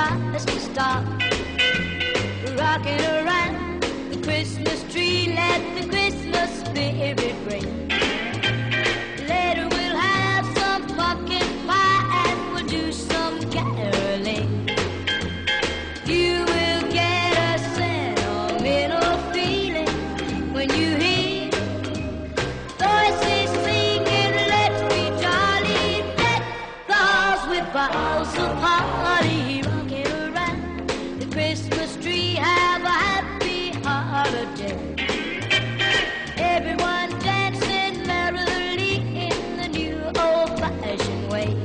tries to stop rocking around the Christmas tree. Let the Christmas spirit ring. Later we'll have some pumpkin pie and we'll do some caroling. You will get a sentimental feeling when you hear voices singing, let's be jolly, deck the halls with boughs of holly, rocking around the Christmas tree. Have a happy holiday. Everyone dancing merrily in the new old-fashioned way.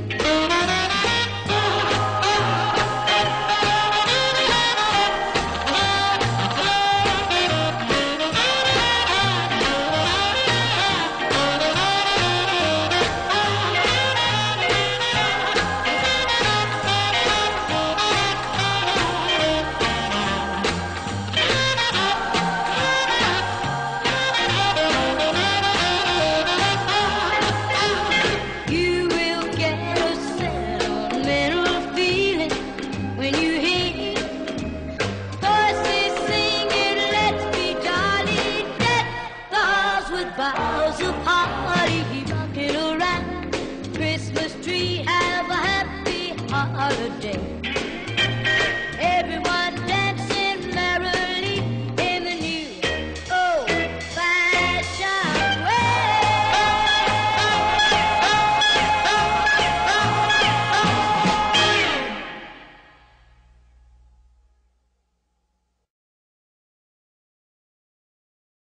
Boughs of holly, rocking around Christmas tree. Have a happy holiday.